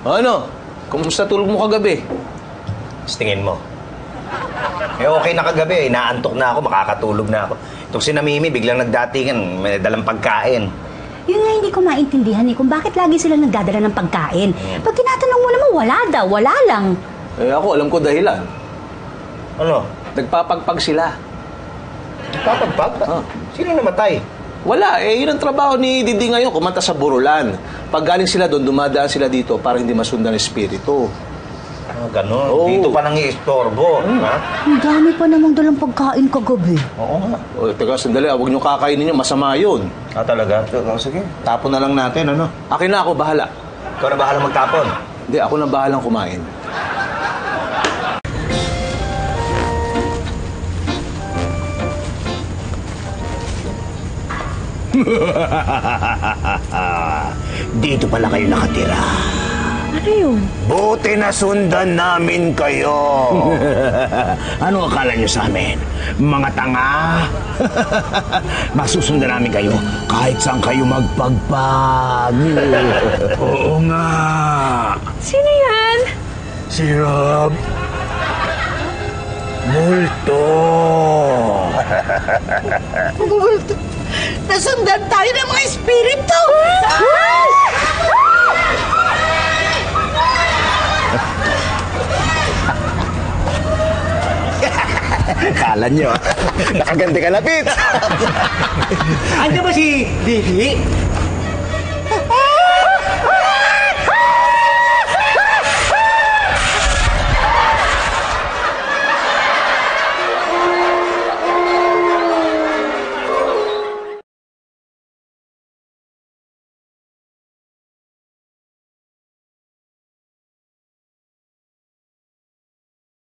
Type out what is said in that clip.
Ano? Kumusta tulog mo kagabi? Tingin mo. Okay na kagabi. Inaantok na ako, makakatulog na ako. Itong si Namimi, biglang nagdatingan, may dalang pagkain. Yun nga hindi ko maintindihan kung bakit lagi sila nagdadala ng pagkain. Pag tinatanong mo naman, wala daw, wala lang. Ako, alam ko dahilan. Ano? Nagpapagpag sila. Nagpapagpag? Sino namatay? Wala, yun ang trabaho ni Didi ngayon, kumanta sa Burulan. Pag galing sila doon, dumadaan sila dito para hindi masundan ng espiritu. Ganon. Oh. Dito pa nang i-istorbo. Ha? Ang dami pa namang dalang pagkain kagabi. Oo nga. Teka, sandali, huwag nyo kakainin nyo, masama yun. Talaga? Sige. Tapon na lang natin, ano? Akin na ako, bahala. Ikaw na bahala magtapon. Hindi, ako na bahalang kumain. Dito pala kayo nakatira. Ano yun? Buti na sundan namin kayo. Ano akala nyo sa amin? Mga tanga? Masusundan namin kayo kahit saan kayo magpagpag. Oo nga. Sino yan? Si Rob. Multo. Nasundan tayo ng mga espiritu! Kala nyo, nakaganti ka na, Pete. Ano ba si Didi?